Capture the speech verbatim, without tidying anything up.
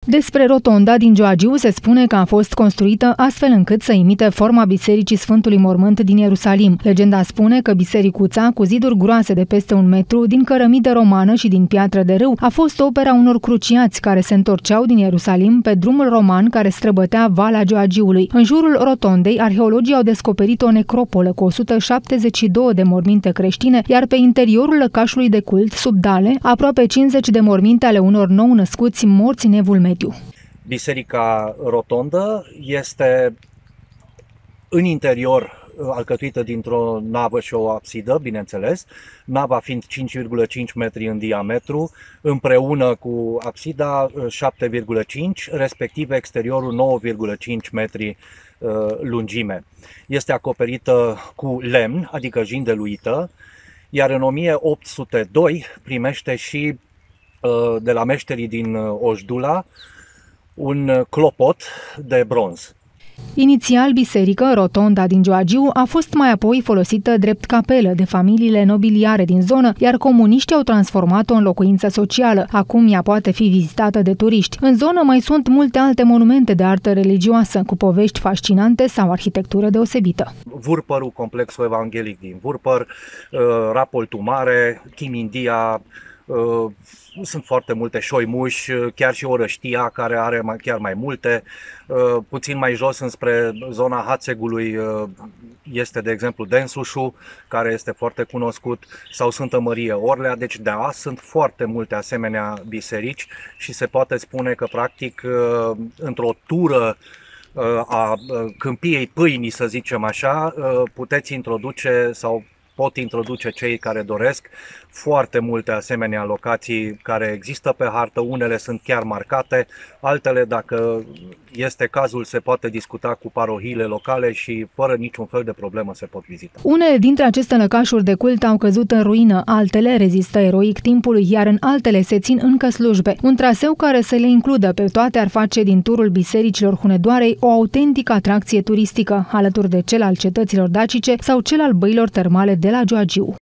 Despre rotonda din Gioagiu se spune că a fost construită astfel încât să imite forma Bisericii Sfântului Mormânt din Ierusalim. Legenda spune că bisericuța, cu ziduri groase de peste un metru, din cărămidă romană și din piatră de râu, a fost opera unor cruciați care se întorceau din Ierusalim pe drumul roman care străbătea Valea Gioagiului. În jurul rotondei, arheologii au descoperit o necropolă cu o sută șaptezeci și două de morminte creștine, iar pe interiorul lăcașului de cult, sub dale, aproape cincizeci de morminte ale unor nou-născuți morți în Evul Mediu. Biserica rotondă este în interior alcătuită dintr-o navă și o absidă, bineînțeles, nava fiind cinci virgulă cinci metri în diametru, împreună cu absida șapte virgulă cinci, respectiv exteriorul nouă virgulă cinci metri lungime. Este acoperită cu lemn, adică jindeluită, iar în o mie opt sute doi primește și de la meșterii din Ojdula un clopot de bronz. Inițial, biserică, rotonda din Gioagiu, a fost mai apoi folosită drept capelă de familiile nobiliare din zonă, iar comuniștii au transformat-o în locuință socială. Acum ea poate fi vizitată de turiști. În zonă mai sunt multe alte monumente de artă religioasă, cu povești fascinante sau arhitectură deosebită. Vurpărul, complexul evanghelic din Vurpăr, Rapoltul Mare, Chimindia, sunt foarte multe, Șoimuș, chiar și Orăștia, care are chiar mai multe. Puțin mai jos, înspre zona Hațegului, este de exemplu Densușu, care este foarte cunoscut, sau Sfântă Mărie Orlea. Deci da, sunt foarte multe asemenea biserici și se poate spune că practic într-o tură a Câmpiei Pâinii, să zicem așa, puteți introduce sau pot introduce cei care doresc foarte multe asemenea locații care există pe hartă, unele sunt chiar marcate, altele, dacă este cazul, se poate discuta cu parohiile locale și fără niciun fel de problemă se pot vizita. Unele dintre aceste lăcașuri de cult au căzut în ruină, altele rezistă eroic timpului, iar în altele se țin încă slujbe. Un traseu care să le includă pe toate ar face din turul bisericilor Hunedoarei o autentică atracție turistică, alături de cel al cetăților dacice sau cel al băilor termale de la Gioagiu.